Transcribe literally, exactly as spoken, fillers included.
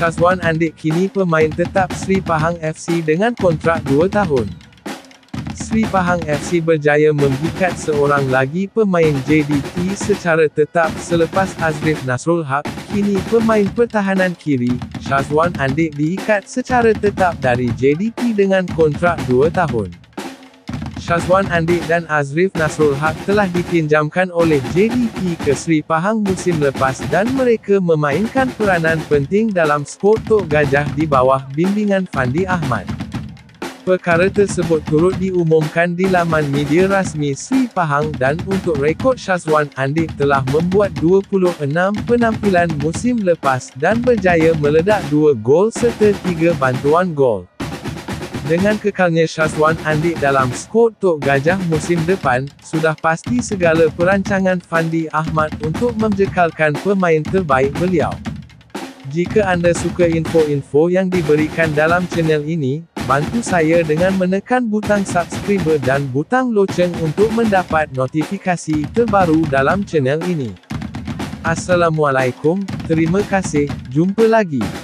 Syazwan Andik kini pemain tetap Sri Pahang F C dengan kontrak dua tahun. Sri Pahang F C berjaya mengikat seorang lagi pemain J D T secara tetap selepas Azrif Nasrul Haq, kini pemain pertahanan kiri, Syazwan Andik diikat secara tetap dari J D T dengan kontrak dua tahun. Syazwan Andik dan Azrif Nasrul Haq telah dipinjamkan oleh J D T ke Sri Pahang musim lepas dan mereka memainkan peranan penting dalam skuad Tok Gajah di bawah bimbingan Fandi Ahmad. Perkara tersebut turut diumumkan di laman media rasmi Sri Pahang dan untuk rekod Syazwan Andik telah membuat dua puluh enam penampilan musim lepas dan berjaya meledak dua gol serta tiga bantuan gol. Dengan kekalnya Syazwan Andik dalam skuad Tok Gajah musim depan, sudah pasti segala perancangan Fandi Ahmad untuk menjekalkan pemain terbaik beliau. Jika anda suka info-info yang diberikan dalam channel ini, bantu saya dengan menekan butang subscribe dan butang loceng untuk mendapat notifikasi terbaru dalam channel ini. Assalamualaikum, terima kasih, jumpa lagi.